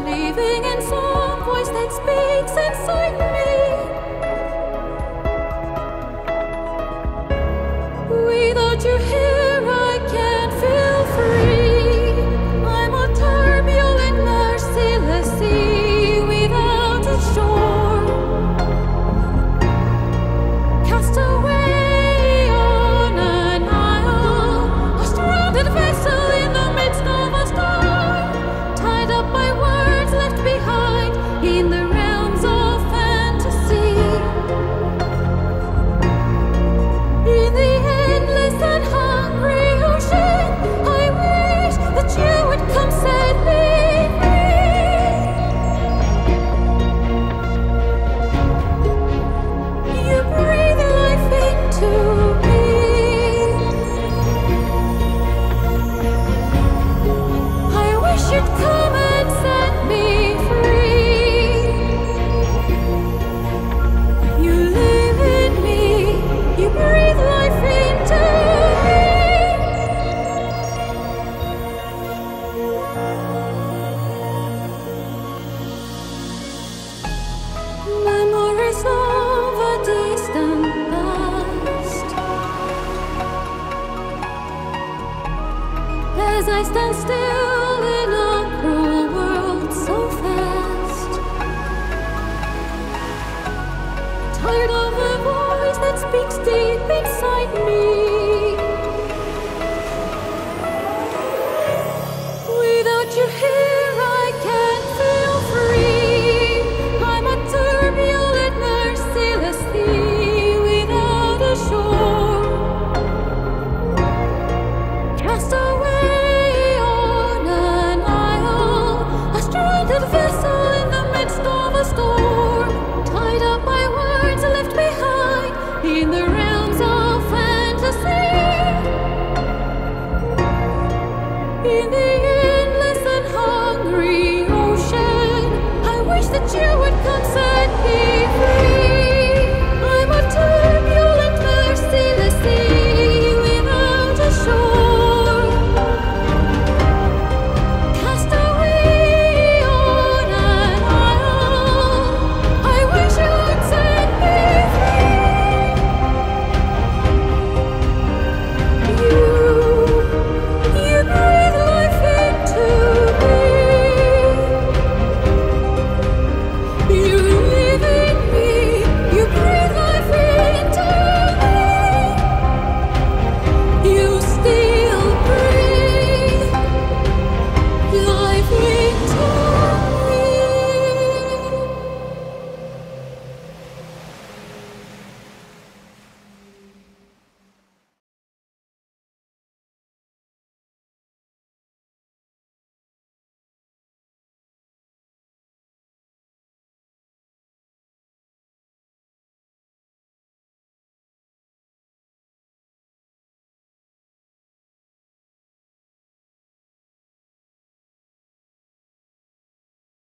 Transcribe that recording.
living in some voice that speaks inside me. Without you here, I can't feel free. I'm a turbulent, merciless sea without a shore. Cast away on an isle, a stranded vessel in the midst of a storm, tied up by words left behind in the realms of fantasy. In the endless and hungry ocean, I wish that you would come set me free. You breathe life into me. I wish you'd come and set me free. You live in me, you breathe life into me. Memories of a distant past. As I stand still